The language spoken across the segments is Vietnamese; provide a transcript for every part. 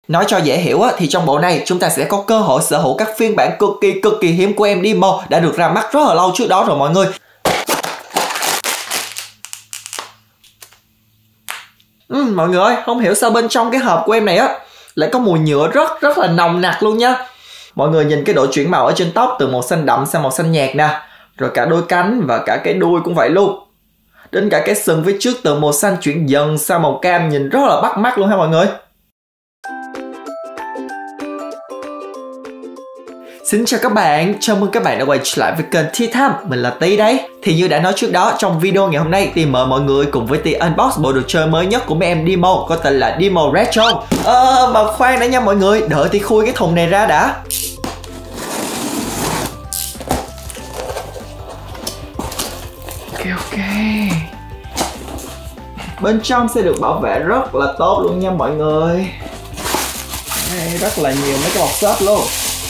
Nói cho dễ hiểu thì trong bộ này chúng ta sẽ có cơ hội sở hữu các phiên bản cực kỳ hiếm của em Demo đã được ra mắt rất là lâu trước đó rồi mọi người. Mọi người ơi, không hiểu sao bên trong cái hộp của em này lại có mùi nhựa rất là nồng nặc luôn nha. Mọi người nhìn cái độ chuyển màu ở trên tóc từ màu xanh đậm sang màu xanh nhạt nè. Rồi cả đôi cánh và cả cái đuôi cũng vậy luôn. Đến cả cái sừng phía trước từ màu xanh chuyển dần sang màu cam, nhìn rất là bắt mắt luôn ha mọi người. Xin chào các bạn, chào mừng các bạn đã quay trở lại với kênh Tea Time, mình là Tí đấy. Thì như đã nói trước đó, trong video ngày hôm nay thì mời mọi người cùng với Tí unbox bộ đồ chơi mới nhất của mấy em Demo có tên là Demo Retro. Mà khoan đã nha mọi người, đợi Tí khui cái thùng này ra đã. Ok. Bên trong sẽ được bảo vệ rất là tốt luôn nha mọi người. Đây, rất là nhiều mấy cái bọc xốp luôn.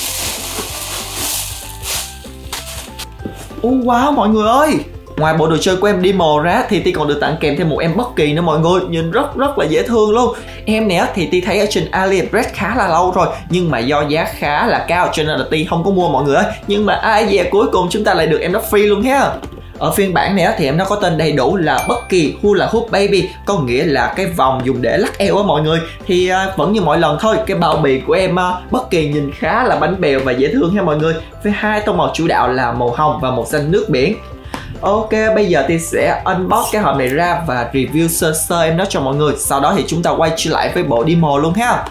Wow mọi người ơi, ngoài bộ đồ chơi của em Demo ra thì Ti còn được tặng kèm thêm một em bất kỳ nữa mọi người. Nhìn rất là dễ thương luôn. Em này thì Ti thấy ở trên AliExpress khá là lâu rồi, nhưng mà do giá khá là cao cho nên là Ti không có mua mọi người ơi. Nhưng mà ai về cuối cùng chúng ta lại được em nó free luôn ha. Ở phiên bản này thì em nó có tên đầy đủ là bất kỳ Hula Hoop Baby, có nghĩa là cái vòng dùng để lắc eo á mọi người. Thì vẫn như mọi lần thôi, cái bao bì của em bất kỳ nhìn khá là bánh bèo và dễ thương ha mọi người, với hai tông màu chủ đạo là màu hồng và màu xanh nước biển. Ok, bây giờ thì sẽ unbox cái hộp này ra và review sơ sơ em nó cho mọi người. Sau đó thì chúng ta quay trở lại với bộ Demo luôn ha.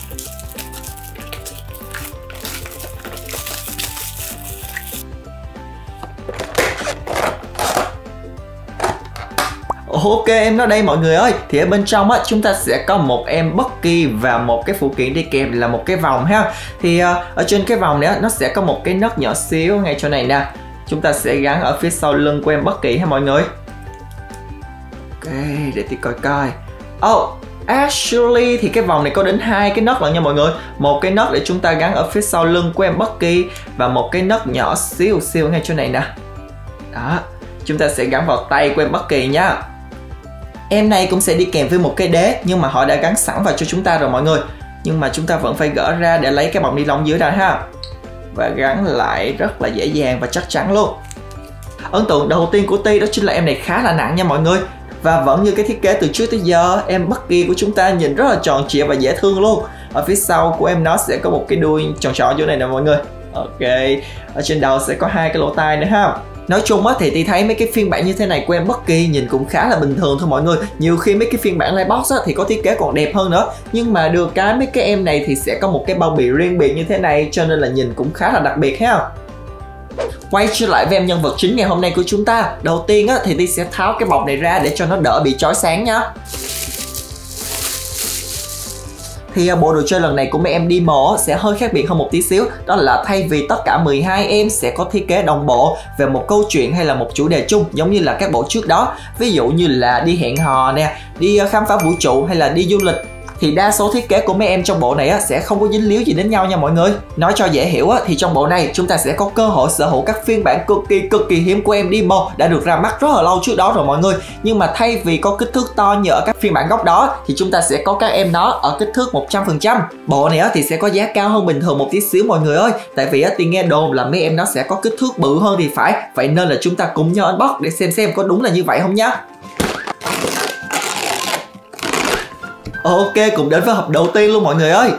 Ok, em nói đây mọi người ơi. Thì ở bên trong chúng ta sẽ có một em bất kỳ và một cái phụ kiện đi kèm là một cái vòng ha. Thì ở trên cái vòng này nó sẽ có một cái nấc nhỏ xíu ngay chỗ này nè. Chúng ta sẽ gắn ở phía sau lưng của em bất kỳ ha mọi người. Ok, để tí coi. Actually thì cái vòng này có đến hai cái nấc lận nha mọi người. Một cái nấc để chúng ta gắn ở phía sau lưng của em bất kỳ, và một cái nấc nhỏ xíu ngay chỗ này nè. Đó, chúng ta sẽ gắn vào tay của em bất kỳ nha. Em này cũng sẽ đi kèm với một cái đế, nhưng mà họ đã gắn sẵn vào cho chúng ta rồi mọi người. Nhưng mà chúng ta vẫn phải gỡ ra để lấy cái bọc ni lông dưới ra ha. Và gắn lại rất là dễ dàng và chắc chắn luôn. Ấn tượng đầu tiên của Ti đó chính là em này khá là nặng nha mọi người. Và vẫn như cái thiết kế từ trước tới giờ, em bất kỳ của chúng ta nhìn rất là tròn trịa và dễ thương luôn. Ở phía sau của em nó sẽ có một cái đuôi tròn chỗ này nè mọi người. Ok, ở trên đầu sẽ có hai cái lỗ tai nữa ha. Nói chung thì Ti thấy mấy cái phiên bản như thế này của em bất kỳ nhìn cũng khá là bình thường thôi mọi người. Nhiều khi mấy cái phiên bản Lightbox thì có thiết kế còn đẹp hơn nữa. Nhưng mà được cái mấy cái em này thì sẽ có một cái bao bì riêng biệt như thế này, cho nên là nhìn cũng khá là đặc biệt ha. Quay trở lại với em nhân vật chính ngày hôm nay của chúng ta. Đầu tiên thì Ti sẽ tháo cái bọc này ra để cho nó đỡ bị chói sáng nhá. Thì bộ đồ chơi lần này của mấy em Demo sẽ hơi khác biệt hơn một tí xíu. Đó là thay vì tất cả 12 em sẽ có thiết kế đồng bộ về một câu chuyện hay là một chủ đề chung giống như là các bộ trước đó. Ví dụ như là đi hẹn hò nè, đi khám phá vũ trụ hay là đi du lịch. Thì đa số thiết kế của mấy em trong bộ này sẽ không có dính líu gì đến nhau nha mọi người. Nói cho dễ hiểu thì trong bộ này chúng ta sẽ có cơ hội sở hữu các phiên bản cực kỳ hiếm của em Demo đã được ra mắt rất là lâu trước đó rồi mọi người. Nhưng mà thay vì có kích thước to như ở các phiên bản gốc đó thì chúng ta sẽ có các em nó ở kích thước 100%. Bộ này thì sẽ có giá cao hơn bình thường một tí xíu mọi người ơi. Tại vì Ti nghe đồn là mấy em nó sẽ có kích thước bự hơn thì phải. Vậy nên là chúng ta cùng nhau unbox để xem có đúng là như vậy không nhá. Ok, cùng đến với hộp đầu tiên luôn mọi người ơi.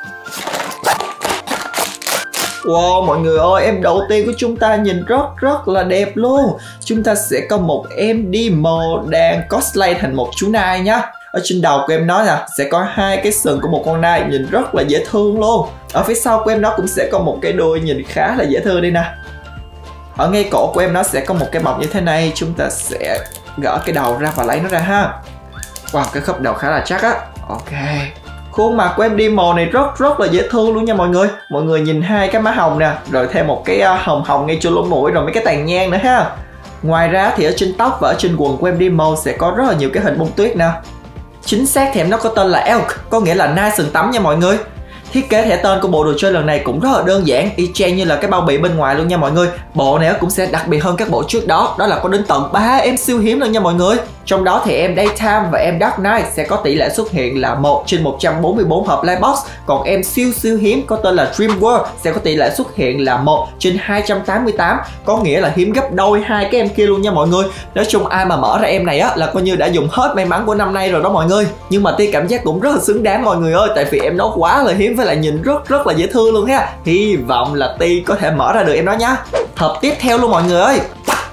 Wow mọi người ơi, em đầu tiên của chúng ta nhìn rất là đẹp luôn. Chúng ta sẽ có một em Demo đang cosplay thành một chú nai nhá. Ở trên đầu của em nó nè sẽ có hai cái sừng của một con nai, nhìn rất là dễ thương luôn. Ở phía sau của em nó cũng sẽ có một cái đuôi nhìn khá là dễ thương đây nè. Ở ngay cổ của em nó sẽ có một cái bọc như thế này. Chúng ta sẽ gỡ cái đầu ra và lấy nó ra ha. Wow, cái khớp đầu khá là chắc á. Ok. Khuôn mặt của em Demo này rất là dễ thương luôn nha mọi người. Mọi người nhìn hai cái má hồng nè, rồi thêm một cái hồng ngay chỗ lỗ mũi, rồi mấy cái tàn nhang nữa ha. Ngoài ra thì ở trên tóc và ở trên quần của em Demo sẽ có rất là nhiều cái hình bông tuyết nè. Chính xác thì em nó có tên là Elk, có nghĩa là nai sừng tấm nha mọi người. Thiết kế thẻ tên của bộ đồ chơi lần này cũng rất là đơn giản, y chang như là cái bao bì bên ngoài luôn nha mọi người. Bộ này cũng sẽ đặc biệt hơn các bộ trước đó, đó là có đến tận 3 em siêu hiếm luôn nha mọi người. Trong đó thì em Daytime và em Dark Knight sẽ có tỷ lệ xuất hiện là 1/144 hộp Lightbox. Còn em siêu hiếm có tên là Dream World sẽ có tỷ lệ xuất hiện là 1/288, có nghĩa là hiếm gấp đôi hai cái em kia luôn nha mọi người. Nói chung ai mà mở ra em này á là coi như đã dùng hết may mắn của năm nay rồi đó mọi người. Nhưng mà Ti cảm giác cũng rất là xứng đáng mọi người ơi, tại vì em nó quá là hiếm với lại nhìn rất là dễ thương luôn ha. Hy vọng là Ti có thể mở ra được em đó nhá. Hộp tiếp theo luôn mọi người ơi.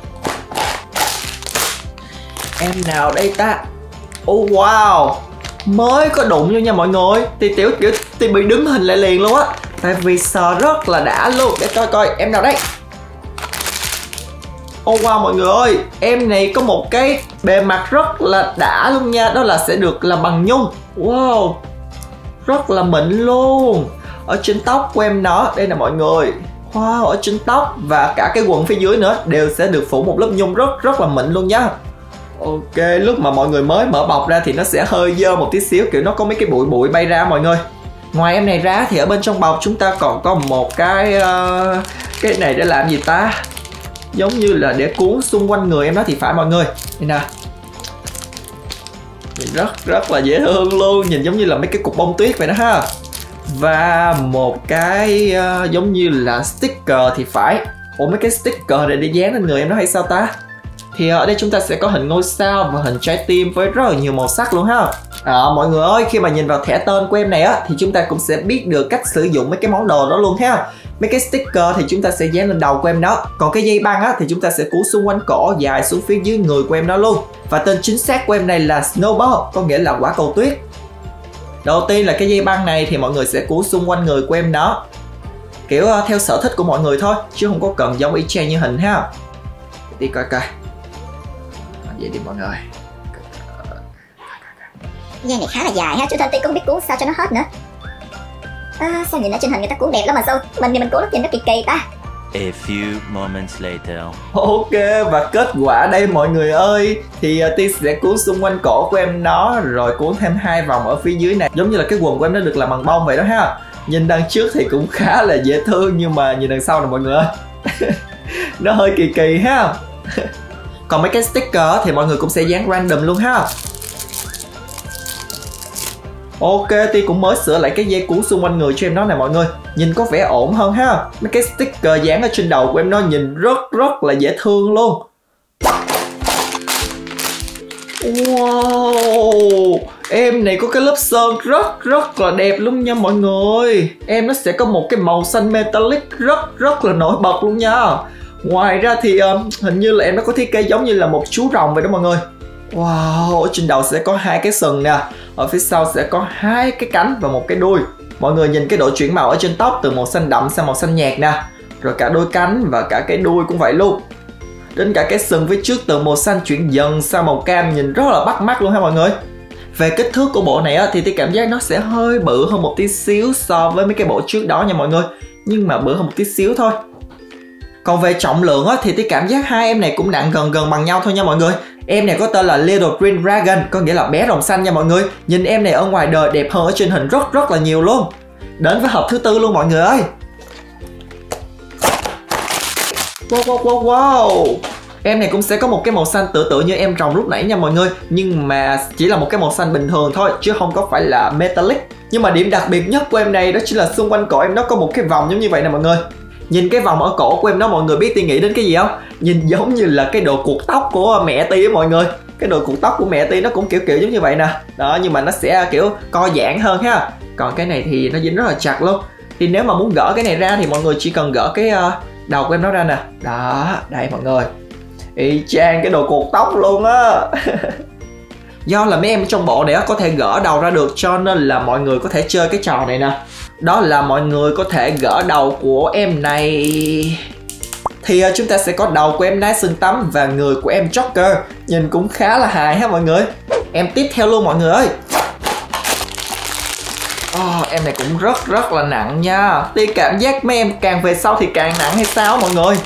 Em nào đây ta? Oh wow, mới có đụng vô nha mọi người. Ti bị đứng hình lại liền luôn á, tại vì sờ rất là đã luôn. Để coi em nào đây. Oh wow mọi người ơi, em này có một cái bề mặt rất là đã luôn nha, đó là sẽ được làm bằng nhung. Wow, rất là mịn luôn. Ở trên tóc của em nó, đây nè mọi người. Wow, ở trên tóc và cả cái quần phía dưới nữa đều sẽ được phủ một lớp nhung rất là mịn luôn nhá. Ok, lúc mà mọi người mới mở bọc ra thì nó sẽ hơi dơ một tí xíu, kiểu nó có mấy cái bụi bay ra mọi người. Ngoài em này ra thì ở bên trong bọc chúng ta còn có một cái này để làm gì ta? Giống như là để cuốn xung quanh người em đó thì phải mọi người. Đây nè, nhìn rất là dễ thương luôn, nhìn giống như là mấy cái cục bông tuyết vậy đó ha. Và một cái giống như là sticker thì phải. Ủa mấy cái sticker này để dán lên người em đó hay sao ta? Thì ở đây chúng ta sẽ có hình ngôi sao và hình trái tim với rất là nhiều màu sắc luôn ha. Mọi người ơi, khi mà nhìn vào thẻ tên của em này á thì chúng ta cũng sẽ biết được cách sử dụng mấy cái món đồ đó luôn ha. Mấy cái sticker thì chúng ta sẽ dán lên đầu của em đó. Còn cái dây băng á thì chúng ta sẽ cuốn xung quanh cổ dài xuống phía dưới người của em đó luôn. Và tên chính xác của em này là Snowball, có nghĩa là quả cầu tuyết. Đầu tiên là cái dây băng này thì mọi người sẽ cuốn xung quanh người của em đó, kiểu theo sở thích của mọi người thôi, chứ không có cần giống y chang như hình ha. Đi coi. Vậy đi mọi người. Dây này khá là dài ha, chú Thanh Ti cũng không biết cuốn sao cho nó hết nữa. Sao nhìn ở trên hình người ta cuốn đẹp lắm mà sao mình thì mình cuốn nó nhìn nó kỳ ta. A few moments later. Ok, và kết quả đây mọi người ơi. Thì Ti sẽ cuốn xung quanh cổ của em nó, rồi cuốn thêm 2 vòng ở phía dưới này, giống như là cái quần của em nó được làm bằng bông vậy đó ha. Nhìn đằng trước thì cũng khá là dễ thương, nhưng mà nhìn đằng sau nè mọi người ơi nó hơi kỳ ha. Còn mấy cái sticker thì mọi người cũng sẽ dán random luôn ha. Ok, Ti cũng mới sửa lại cái dây cuốn xung quanh người cho em nó nè mọi người, nhìn có vẻ ổn hơn ha. Mấy cái sticker dán ở trên đầu của em nó nhìn rất là dễ thương luôn. Wow, em này có cái lớp sơn rất là đẹp luôn nha mọi người. Em nó sẽ có một cái màu xanh metallic rất là nổi bật luôn nha. Ngoài ra thì hình như là em nó có thiết kế giống như là một chú rồng vậy đó mọi người. Wow, ở trên đầu sẽ có 2 cái sừng nè, ở phía sau sẽ có 2 cái cánh và một cái đuôi. Mọi người nhìn cái độ chuyển màu ở trên tóc từ màu xanh đậm sang màu xanh nhạt nè, rồi cả đôi cánh và cả cái đuôi cũng vậy luôn. Đến cả cái sừng phía trước từ màu xanh chuyển dần sang màu cam, nhìn rất là bắt mắt luôn ha mọi người. Về kích thước của bộ này á, thì Ti cảm giác nó sẽ hơi bự hơn một tí xíu so với mấy cái bộ trước đó nha mọi người, nhưng mà bự hơn một tí xíu thôi. Còn về trọng lượng á, thì Ti cảm giác hai em này cũng nặng gần bằng nhau thôi nha mọi người. Em này có tên là Little Green Dragon, có nghĩa là bé rồng xanh nha mọi người. Nhìn em này ở ngoài đời đẹp hơn ở trên hình rất là nhiều luôn. Đến với hộp thứ tư luôn mọi người ơi. Wow. Em này cũng sẽ có một cái màu xanh tựa như em rồng lúc nãy nha mọi người, nhưng mà chỉ là một cái màu xanh bình thường thôi, chứ không có phải là metallic. Nhưng mà điểm đặc biệt nhất của em này đó chính là xung quanh cổ em nó có một cái vòng giống như vậy nè mọi người. Nhìn cái vòng ở cổ của em đó mọi người biết Ti nghĩ đến cái gì không? Nhìn giống như là cái đồ cuộn tóc của mẹ Ti á mọi người. Cái đồ cuộn tóc của mẹ Ti nó cũng kiểu giống như vậy nè. Đó, nhưng mà nó sẽ kiểu co giãn hơn ha. Còn cái này thì nó dính rất là chặt luôn. Thì nếu mà muốn gỡ cái này ra thì mọi người chỉ cần gỡ cái đầu của em nó ra nè. Đó, đây mọi người. Y chang cái đồ cuộn tóc luôn á. Do là mấy em trong bộ này có thể gỡ đầu ra được, cho nên là mọi người có thể chơi cái trò này nè. Đó là mọi người có thể gỡ đầu của em này. Thì chúng ta sẽ có đầu của em Nái Xương Tắm và người của em Joker. Nhìn cũng khá là hài ha mọi người. Em tiếp theo luôn mọi người ơi. Em này cũng rất là nặng nha. Ti cảm giác mấy em càng về sau thì càng nặng hay sao mọi người.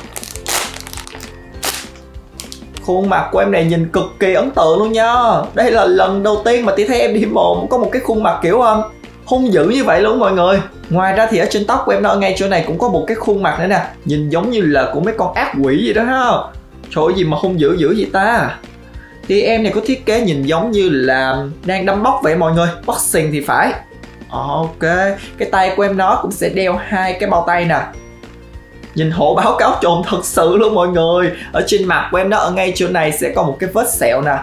Khuôn mặt của em này nhìn cực kỳ ấn tượng luôn nha. Đây là lần đầu tiên mà Ti thấy em đi mộ có một cái khuôn mặt kiểu hung dữ như vậy luôn mọi người. Ngoài ra thì ở trên tóc của em nó ngay chỗ này cũng có một cái khuôn mặt nữa nè, nhìn giống như là của mấy con ác quỷ gì đó ha. Trời ơi, gì mà hung dữ vậy ta. Thì em này có thiết kế nhìn giống như là đang đấm bốc vậy mọi người, boxing thì phải. Ok, cái tay của em nó cũng sẽ đeo 2 cái bao tay nè. Nhìn hổ báo cáo trồn thật sự luôn mọi người. Ở trên mặt của em nó, ở ngay chỗ này sẽ có một cái vết sẹo nè.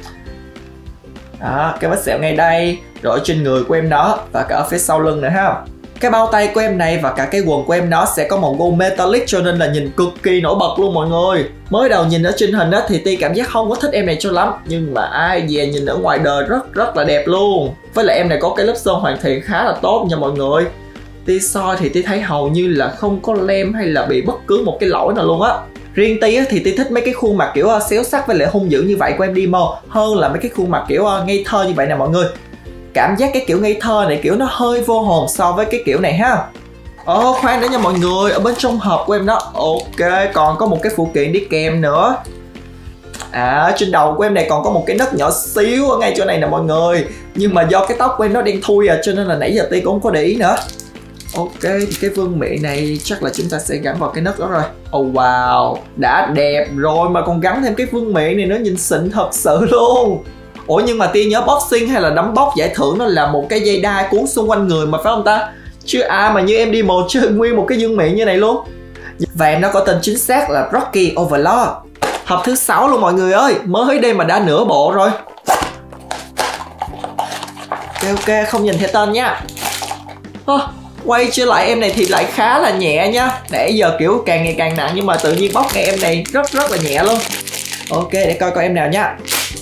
Đó, cái vết sẹo ngay đây. Rồi ở trên người của em nó và cả ở phía sau lưng nữa ha. Cái bao tay của em này và cả cái quần của em nó sẽ có màu gold metallic, cho nên là nhìn cực kỳ nổi bật luôn mọi người. Mới đầu nhìn ở trên hình á thì Ti cảm giác không có thích em này cho lắm, nhưng mà ai về nhìn ở ngoài đời rất là đẹp luôn. Với lại em này có cái lớp sơn hoàn thiện khá là tốt nha mọi người. Ti soi thì Ti thấy hầu như là không có lem hay là bị bất cứ một cái lỗi nào luôn á. Riêng Ti thì Ti thích mấy cái khuôn mặt kiểu xéo sắc với lại hung dữ như vậy của em Demo hơn là mấy cái khuôn mặt kiểu ngây thơ như vậy nè mọi người. Cảm giác cái kiểu ngây thơ này kiểu nó hơi vô hồn so với cái kiểu này ha. Khoan nữa nha mọi người, ở bên trong hộp của em đó, ok, còn có một cái phụ kiện đi kèm nữa. Trên đầu của em này còn có một cái nấc nhỏ xíu ở ngay chỗ này nè mọi người. Nhưng mà do cái tóc của em nó đen thui cho nên là nãy giờ Ti cũng không có để ý nữa. Ok, thì cái vương miện này chắc là chúng ta sẽ gắn vào cái nấc đó rồi. Wow, đã đẹp rồi mà còn gắn thêm cái vương miện này nữa, nhìn xịn thật sự luôn. Ủa nhưng mà Ti nhớ boxing hay là đấm bốc giải thưởng nó là một cái dây đai cuốn xung quanh người mà phải không ta? Chứ ai mà như em đi một chơi nguyên một cái vương miện như này luôn. Và em nó có tên chính xác là Rocky Overlord. Hộp thứ 6 luôn mọi người ơi, mới đây mà đã nửa bộ rồi. Ok, không nhìn thấy tên nha. Quay trở lại em này thì lại khá là nhẹ nha. Nãy giờ kiểu càng ngày càng nặng nhưng mà tự nhiên bóc ngay em này rất là nhẹ luôn. Ok, để coi em nào nha.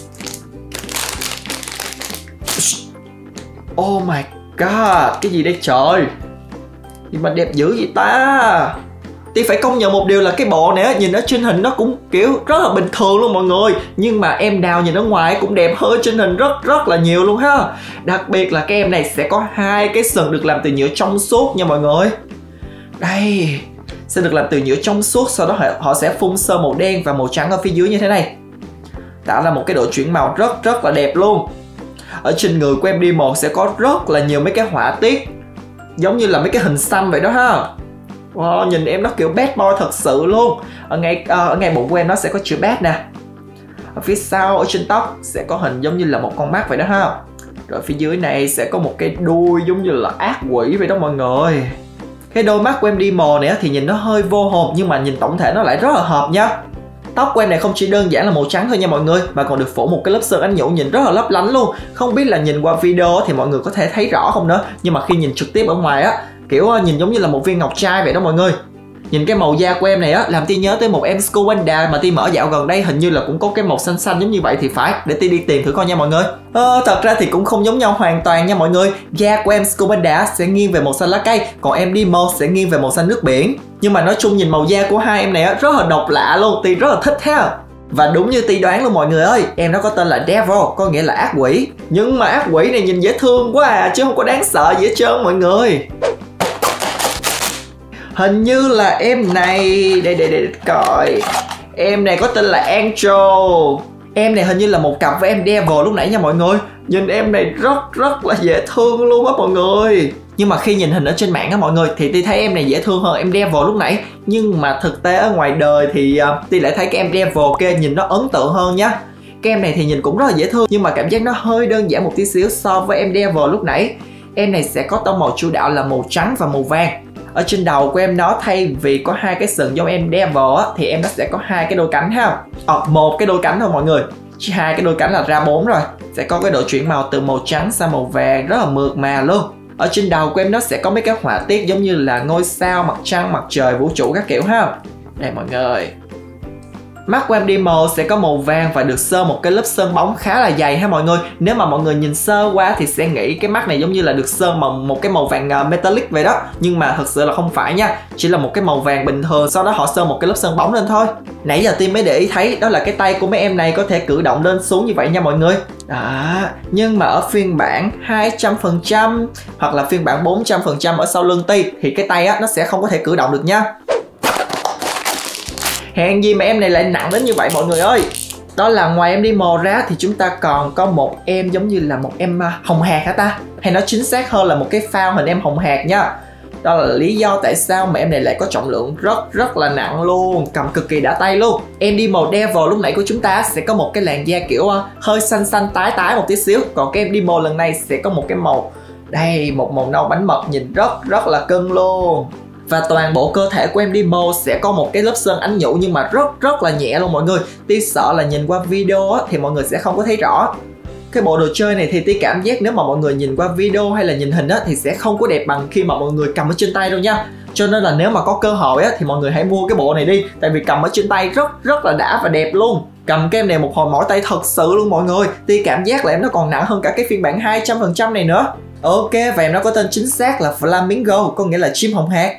Oh my god, cái gì đây trời? Gì mà đẹp dữ vậy ta? Ti phải công nhận một điều là cái bộ này nhìn ở trên hình nó cũng kiểu rất là bình thường luôn mọi người. Nhưng mà em đào nhìn ở ngoài cũng đẹp hơn trên hình rất là nhiều luôn ha. Đặc biệt là cái em này sẽ có 2 cái sừng được làm từ nhựa trong suốt nha mọi người. Đây, sẽ được làm từ nhựa trong suốt, sau đó họ sẽ phun sơn màu đen và màu trắng ở phía dưới như thế này. Tạo ra một cái độ chuyển màu rất là đẹp luôn. Ở trên người của em Demo sẽ có rất là nhiều mấy cái họa tiết giống như là mấy cái hình xăm vậy đó ha. Wow, nhìn em nó kiểu bad boy thật sự luôn. Ở ngay bụng của em nó sẽ có chữ bad nè. Ở phía sau, ở trên tóc sẽ có hình giống như là một con mắt vậy đó ha. Rồi phía dưới này sẽ có một cái đuôi giống như là ác quỷ vậy đó mọi người. Cái đôi mắt của em Demo này thì nhìn nó hơi vô hồn, nhưng mà nhìn tổng thể nó lại rất là hợp nha. Tóc của em này không chỉ đơn giản là màu trắng thôi nha mọi người, mà còn được phủ một cái lớp sơn ánh nhũ nhìn rất là lấp lánh luôn. Không biết là nhìn qua video thì mọi người có thể thấy rõ không nữa, nhưng mà khi nhìn trực tiếp ở ngoài á, kiểu nhìn giống như là một viên ngọc trai vậy đó mọi người. Nhìn cái màu da của em này á, làm Ti nhớ tới một em Scuba mà Ti mở dạo gần đây, hình như là cũng có cái màu xanh xanh giống như vậy thì phải. Để Ti đi tìm thử coi nha mọi người. Thật ra thì cũng không giống nhau hoàn toàn nha mọi người. Da của em Scuba sẽ nghiêng về màu xanh lá cây, còn em Demo sẽ nghiêng về màu xanh nước biển. Nhưng mà nói chung nhìn màu da của hai em này á, rất là độc lạ luôn, Ti rất là thích ha. Và đúng như Ti đoán luôn mọi người ơi, em nó có tên là Devil, có nghĩa là ác quỷ. Nhưng mà ác quỷ này nhìn dễ thương quá chứ không có đáng sợ gì hết trơn mọi người. Hình như là em này, để coi. Em này có tên là Angel. Em này hình như là một cặp với em Devil lúc nãy nha mọi người. Nhìn em này rất là dễ thương luôn á mọi người. Nhưng mà khi nhìn hình ở trên mạng á mọi người thì Ti thấy em này dễ thương hơn em Devil lúc nãy. Nhưng mà thực tế ở ngoài đời thì Ti lại thấy cái em Devil kia nhìn nó ấn tượng hơn nhá. Cái em này thì nhìn cũng rất là dễ thương, nhưng mà cảm giác nó hơi đơn giản một tí xíu so với em Devil lúc nãy. Em này sẽ có tông màu chủ đạo là màu trắng và màu vàng. Ở trên đầu của em nó thay vì có 2 cái sừng giống em Devil á, thì em nó sẽ có 2 cái đôi cánh ha. Một cái đôi cánh thôi mọi người, chứ 2 cái đôi cánh là ra 4 rồi. Sẽ có cái độ chuyển màu từ màu trắng sang màu vàng rất là mượt mà luôn. Ở trên đầu của em nó sẽ có mấy cái họa tiết giống như là ngôi sao, mặt trăng, mặt trời, vũ trụ các kiểu ha. Đây mọi người. Mắt của em Demo sẽ có màu vàng và được sơn một cái lớp sơn bóng khá là dày ha mọi người. Nếu mà mọi người nhìn sơ qua thì sẽ nghĩ cái mắt này giống như là được sơn bằng một cái màu vàng metallic vậy đó. Nhưng mà thật sự là không phải nha, chỉ là một cái màu vàng bình thường, sau đó họ sơn một cái lớp sơn bóng lên thôi. Nãy giờ Ti mới để ý thấy đó là cái tay của mấy em này có thể cử động lên xuống như vậy nha mọi người. Nhưng mà ở phiên bản 200% hoặc là phiên bản 400% ở sau lưng Ti thì cái tay á nó sẽ không có thể cử động được nha. Hèn gì mà em này lại nặng đến như vậy mọi người ơi. Đó là ngoài em Demo ra thì chúng ta còn có một em giống như là một em hồng hạc hả ta? Hay nói chính xác hơn là một cái phao hình em hồng hạc nha. Đó là lý do tại sao mà em này lại có trọng lượng rất là nặng luôn, cầm cực kỳ đã tay luôn. Em đi màu Devil lúc nãy của chúng ta sẽ có một cái làn da kiểu hơi xanh xanh tái một tí xíu, còn cái em đi màu lần này sẽ có một cái màu đây, một màu nâu bánh mật, nhìn rất là cưng luôn. Và toàn bộ cơ thể của em Demo sẽ có một cái lớp sơn ánh nhũ nhưng mà rất là nhẹ luôn mọi người. Tí sợ là nhìn qua video thì mọi người sẽ không có thấy rõ. Cái bộ đồ chơi này thì Tí cảm giác nếu mà mọi người nhìn qua video hay là nhìn hình thì sẽ không có đẹp bằng khi mà mọi người cầm ở trên tay đâu nha. Cho nên là nếu mà có cơ hội thì mọi người hãy mua cái bộ này đi. Tại vì cầm ở trên tay rất là đã và đẹp luôn. Cầm cái em này một hồi mỏi tay thật sự luôn mọi người. Tí cảm giác là em nó còn nặng hơn cả cái phiên bản 200% này nữa. Ok, và em nó có tên chính xác là Flamingo, có nghĩa là chim hồng hạc.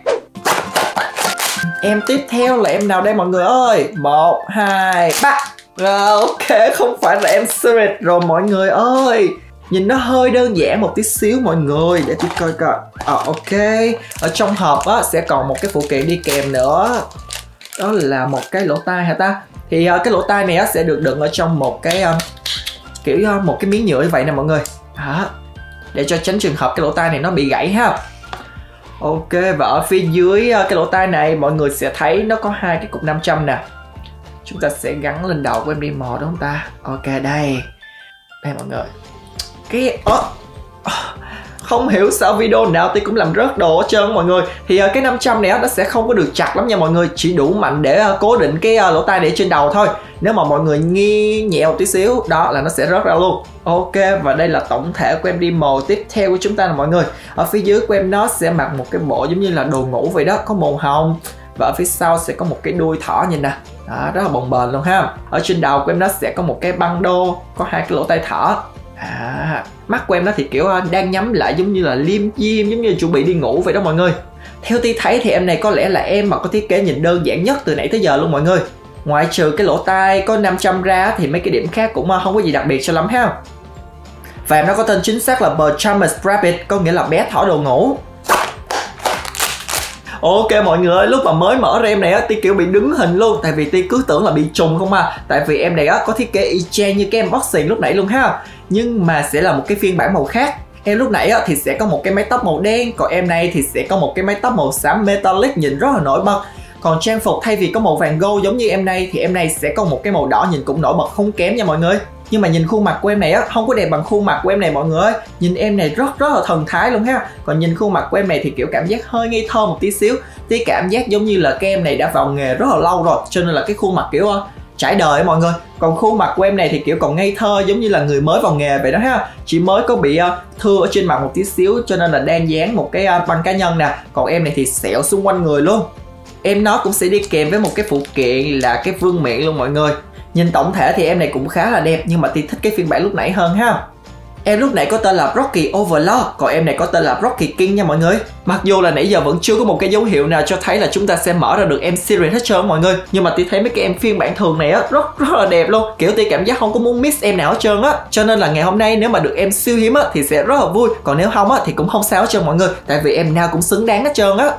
Em tiếp theo là em nào đây mọi người ơi? 1, 2, 3. Rồi ok, không phải là em Spirit rồi mọi người ơi. Nhìn nó hơi đơn giản một tí xíu mọi người. Để tôi coi coi. Ok, ở trong hộp sẽ còn một cái phụ kiện đi kèm nữa. Đó là một cái lỗ tai hả ta? Thì cái lỗ tai này sẽ được đựng ở trong một cái kiểu một cái miếng nhựa như vậy nè mọi người. Đó, để cho tránh trường hợp cái lỗ tai này nó bị gãy ha. Ok, và ở phía dưới cái lỗ tai này mọi người sẽ thấy nó có hai cái cục 500 nè. Chúng ta sẽ gắn lên đầu của em Demo đúng không ta? Ok, đây mọi người. Cái không hiểu sao video nào Tí cũng làm rớt đồ hết trơn mọi người. Thì cái 500 này nó sẽ không có được chặt lắm nha mọi người, chỉ đủ mạnh để cố định cái lỗ tai để trên đầu thôi. Nếu mà mọi người nghi nhẹ một tí xíu đó là nó sẽ rớt ra luôn. Ok, và đây là tổng thể của em Demo tiếp theo của chúng ta nè mọi người. Ở phía dưới của em nó sẽ mặc một cái bộ giống như là đồ ngủ vậy đó, có màu hồng. Và ở phía sau sẽ có một cái đuôi thỏ nhìn nè. Đó, rất là bồng bềnh luôn ha. Ở trên đầu của em nó sẽ có một cái băng đô, có hai cái lỗ tai thỏ. Mắt của em nó thì kiểu đang nhắm lại giống như là liêm diêm, giống như chuẩn bị đi ngủ vậy đó mọi người. Theo Tí thấy thì em này có lẽ là em mà có thiết kế nhìn đơn giản nhất từ nãy tới giờ luôn mọi người. Ngoại trừ cái lỗ tai có 500 ra thì mấy cái điểm khác cũng không có gì đặc biệt cho lắm ha. Và em nó có tên chính xác là Pyjamas Rabbit, có nghĩa là bé thỏ đồ ngủ. Ok mọi người ơi, lúc mà mới mở ra em này Tí kiểu bị đứng hình luôn. Tại vì Tí cứ tưởng là bị trùng không à. Tại vì em này có thiết kế y chang như cái em boxing lúc nãy luôn ha. Nhưng mà sẽ là một cái phiên bản màu khác. Em lúc nãy thì sẽ có một cái mái tóc màu đen, còn em này thì sẽ có một cái mái tóc màu xám metallic nhìn rất là nổi bật. Còn trang phục thay vì có màu vàng gold giống như em này thì em này sẽ có một cái màu đỏ nhìn cũng nổi bật không kém nha mọi người. Nhưng mà nhìn khuôn mặt của em này không có đẹp bằng khuôn mặt của em này mọi người ơi. Nhìn em này rất là thần thái luôn ha. Còn nhìn khuôn mặt của em này thì kiểu cảm giác hơi ngây thơ một tí xíu. Tí cảm giác giống như là cái em này đã vào nghề rất là lâu rồi, cho nên là cái khuôn mặt kiểu trải đời ấy mọi người. Còn khuôn mặt của em này thì kiểu còn ngây thơ giống như là người mới vào nghề vậy đó ha. Chỉ mới có bị thưa ở trên mặt một tí xíu cho nên là đang dán một cái băng cá nhân nè. Còn em này thì sẹo xung quanh người luôn. Em nó cũng sẽ đi kèm với một cái phụ kiện là cái vương miện luôn mọi người. Nhìn tổng thể thì em này cũng khá là đẹp, nhưng mà Tí thích cái phiên bản lúc nãy hơn ha. Em lúc nãy có tên là Rocky Overlord, còn em này có tên là Rocky King nha mọi người. Mặc dù là nãy giờ vẫn chưa có một cái dấu hiệu nào cho thấy là chúng ta sẽ mở ra được em series hết trơn mọi người. Nhưng mà Tí thấy mấy cái em phiên bản thường này rất là đẹp luôn. Kiểu Tí cảm giác không có muốn miss em nào hết trơn á. Cho nên là ngày hôm nay nếu mà được em siêu hiếm thì sẽ rất là vui. Còn nếu không thì cũng không sao hết trơn mọi người. Tại vì em nào cũng xứng đáng hết trơn á.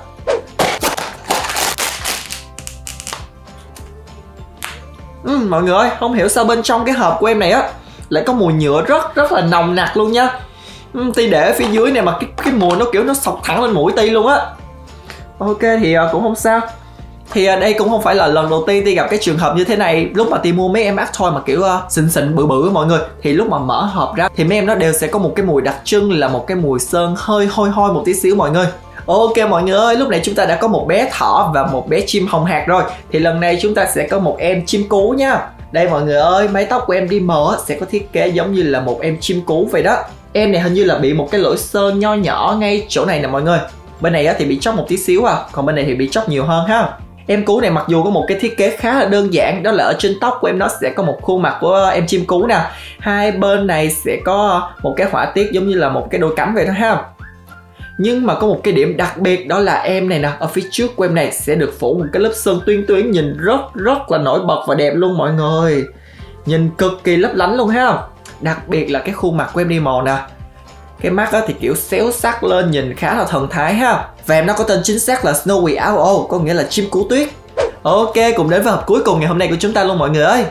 Mọi người ơi, không hiểu sao bên trong cái hộp của em này lại có mùi nhựa rất là nồng nặc luôn nha. Tí để ở phía dưới này mà cái mùi nó kiểu nó xộc thẳng lên mũi Tí luôn á. Ok thì cũng không sao. Thì đây cũng không phải là lần đầu tiên Tí gặp cái trường hợp như thế này. Lúc mà Tí mua mấy em ác toy mà kiểu xịn bự mọi người, thì lúc mà mở hộp ra thì mấy em nó đều sẽ có một cái mùi đặc trưng là một cái mùi sơn hơi hôi một tí xíu mọi người. Ok mọi người ơi, lúc này chúng ta đã có một bé thỏ và một bé chim hồng hạc rồi. Thì lần này chúng ta sẽ có một em chim cú nha. Đây mọi người ơi, mái tóc của em Demo sẽ có thiết kế giống như là một em chim cú vậy đó. Em này hình như là bị một cái lỗ sơn nho nhỏ ngay chỗ này nè mọi người. Bên này thì bị chóc một tí xíu còn bên này thì bị chóc nhiều hơn ha. Em cú này mặc dù có một cái thiết kế khá là đơn giản, đó là ở trên tóc của em nó sẽ có một khuôn mặt của em chim cú nè. Hai bên này sẽ có một cái họa tiết giống như là một cái đôi cánh vậy đó ha. Nhưng mà có một cái điểm đặc biệt, đó là em này nè, ở phía trước của em này sẽ được phủ một cái lớp sơn tuyến nhìn rất là nổi bật và đẹp luôn mọi người. Nhìn cực kỳ lấp lánh luôn ha. Đặc biệt là cái khuôn mặt của em Demo nè. Cái mắt thì kiểu xéo sắc lên nhìn khá là thần thái ha. Và em nó có tên chính xác là Snowy Owl, có nghĩa là chim cú tuyết. Ok, cùng đến với hộp cuối cùng ngày hôm nay của chúng ta luôn mọi người ơi.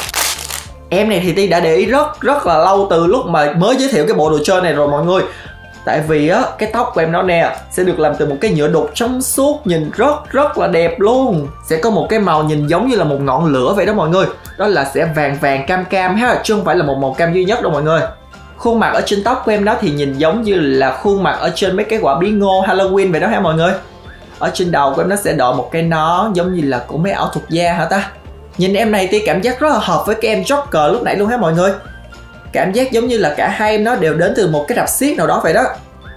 Em này thì Tí đã để ý rất là lâu từ lúc mà mới giới thiệu cái bộ đồ chơi này rồi mọi người. Tại vì á cái tóc của em nó nè sẽ được làm từ một cái nhựa đục trong suốt, nhìn rất là đẹp luôn. Sẽ có một cái màu nhìn giống như là một ngọn lửa vậy đó mọi người. Đó là sẽ vàng cam ha, chứ không phải là một màu cam duy nhất đâu mọi người. Khuôn mặt ở trên tóc của em đó thì nhìn giống như là khuôn mặt ở trên mấy cái quả bí ngô Halloween vậy đó ha mọi người. Ở trên đầu của em nó sẽ đội một cái nón giống như là của mấy ảo thuật gia hả ta. Nhìn em này thì cảm giác rất là hợp với cái em Joker lúc nãy luôn ha mọi người. Cảm giác giống như là cả hai em nó đều đến từ một cái rạp xiếc nào đó vậy đó.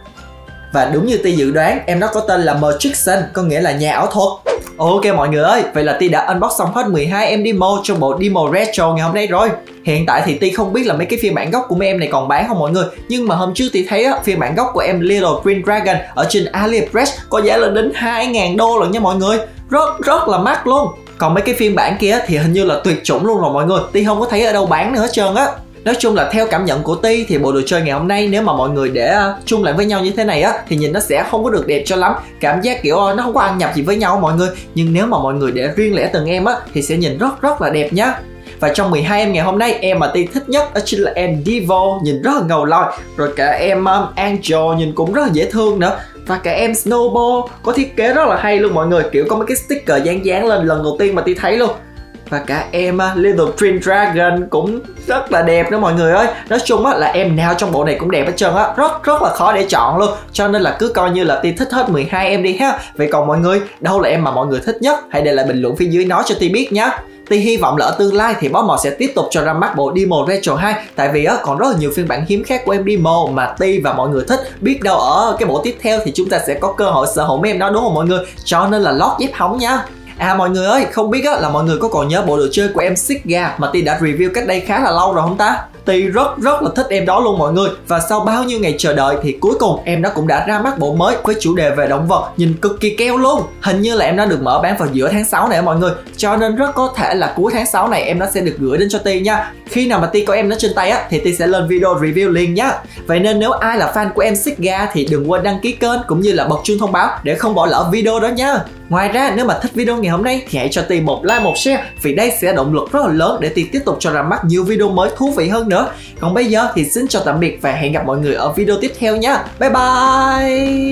Và đúng như Ti dự đoán, em nó có tên là Magician, có nghĩa là nhà ảo thuật. Ok mọi người ơi, vậy là Ti đã unbox xong hết 12 em demo trong bộ demo retro ngày hôm nay rồi. Hiện tại thì Ti không biết là mấy cái phiên bản gốc của mấy em này còn bán không mọi người. Nhưng mà hôm trước Ti thấy á, phiên bản gốc của em Little Green Dragon ở trên AliExpress có giá lên đến 2.000 đô lần nha mọi người. Rất là mắc luôn. Còn mấy cái phiên bản kia thì hình như là tuyệt chủng luôn rồi mọi người. Ti không có thấy ở đâu bán nữa hết trơn á. Nói chung là theo cảm nhận của Ti thì bộ đồ chơi ngày hôm nay nếu mà mọi người để chung lại với nhau như thế này á thì nhìn nó sẽ không có được đẹp cho lắm. Cảm giác kiểu nó không có ăn nhập gì với nhau mọi người. Nhưng nếu mà mọi người để riêng lẻ từng em á thì sẽ nhìn rất là đẹp nhá. Và trong 12 em ngày hôm nay, em mà Ti thích nhất đó chính là em Devil, nhìn rất là ngầu lòi. Rồi cả em Angel nhìn cũng rất là dễ thương nữa. Và cả em Snowball có thiết kế rất là hay luôn mọi người. Kiểu có mấy cái sticker dán lên lần đầu tiên mà Ti thấy luôn. Và cả em Little Green Dragon cũng rất là đẹp nữa mọi người ơi. Nói chung á là em nào trong bộ này cũng đẹp hết trơn á. Rất là khó để chọn luôn. Cho nên là cứ coi như là Ti thích hết 12 em đi ha. Vậy còn mọi người, đâu là em mà mọi người thích nhất? Hãy để lại bình luận phía dưới nói cho Ti biết nhé. Ti hy vọng là ở tương lai thì Boss Mode sẽ tiếp tục cho ra mắt bộ demo Retro 2. Tại vì á còn rất là nhiều phiên bản hiếm khác của em demo mà Ti và mọi người thích. Biết đâu ở cái bộ tiếp theo thì chúng ta sẽ có cơ hội sở hữu mấy em đó đúng không mọi người? Cho nên là lót dép hóng nha. À mọi người ơi, không biết á là mọi người có còn nhớ bộ đồ chơi của em Sigga mà Ti đã review cách đây khá là lâu rồi không ta? Ti rất là thích em đó luôn mọi người. Và sau bao nhiêu ngày chờ đợi thì cuối cùng em nó cũng đã ra mắt bộ mới với chủ đề về động vật, nhìn cực kỳ keo luôn. Hình như là em nó được mở bán vào giữa tháng 6 này mọi người. Cho nên rất có thể là cuối tháng 6 này em nó sẽ được gửi đến cho Ti nha. Khi nào mà Ti có em nó trên tay á thì Ti sẽ lên video review liền nhá. Vậy nên nếu ai là fan của em Sigga thì đừng quên đăng ký kênh cũng như là bật chuông thông báo để không bỏ lỡ video đó nha. Ngoài ra nếu mà thích video ngày hôm nay thì hãy cho Ti một like một share, vì đây sẽ là động lực rất là lớn để Ti tiếp tục cho ra mắt nhiều video mới thú vị hơn nữa. Còn bây giờ thì xin chào tạm biệt và hẹn gặp mọi người ở video tiếp theo nha. Bye bye.